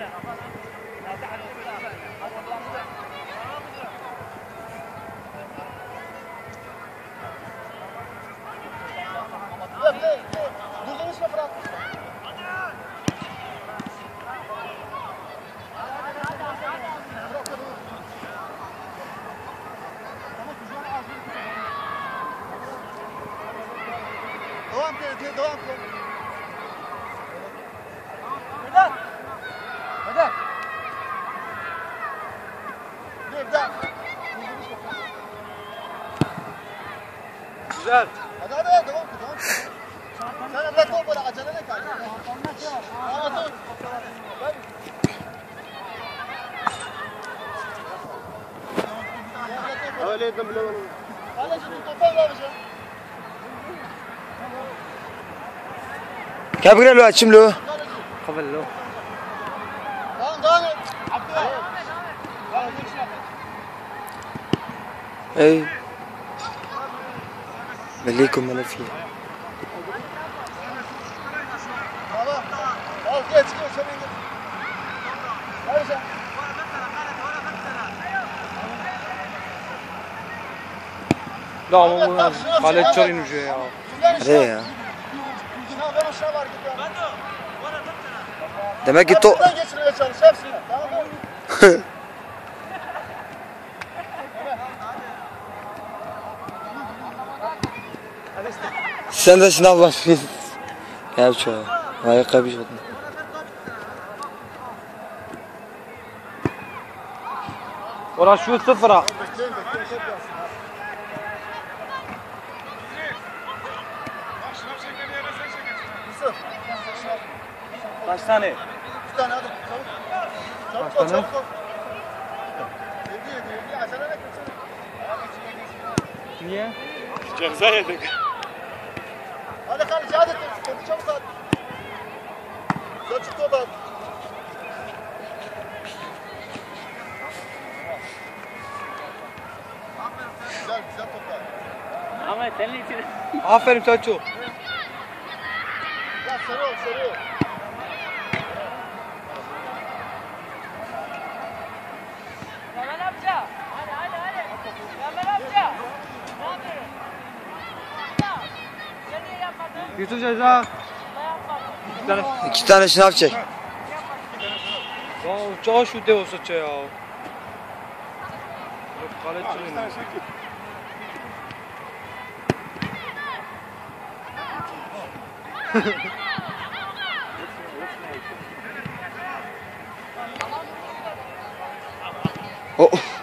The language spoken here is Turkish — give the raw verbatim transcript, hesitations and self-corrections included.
Devam et, devam et. Vedat. Vedat. Vedat. Güzel. Hadi hadi devam et, devam et. Sen evlat ol böyle acele ne kaldı? Tamam dur. Öyleydim bile onu. Kaleci bir topa alacağım. كيف قال له اتشم له؟ قبل له. Tamam devam et. اي مليكم انا فيه Tamam. Al geç geç hemen geç. Hadi sen. لا والله خالد شرين وجاي يا عليه يا Ha ben aşağı var gidiyorum. demek ki to Buradan geçirmeye çalış hepsini. Tamam mı? sen de sınav başlıyorsun. Gel çoğu. Ayakkabı şurada. ورا شو صفرة. Bekleyin bekleyin çok gelsin. Yusuf. Kaç tane? Bir tane hadi çabuk. Çabuk Kaç ol tane? çabuk ol. Yedi yedi yedi acele ne kaçın? Niye? Ceza yedik. Hadi kaleci hadi hadi çabuk hadi. Çocuk top at. Güzel güzel top at. Ama senin için. Aferin Selçuk. Ya sarı ol sarı ol. Kemal amca. Hadi hadi hadi. Kemal amca. Ne yapıyorsun? Sen niye yapmadın? Yusuf ceza. Ne yapmadın? İki tane. İki tane sınav çek. Ya uçağa şu de olsa çay ya. Yok Khaled şurين. Oh.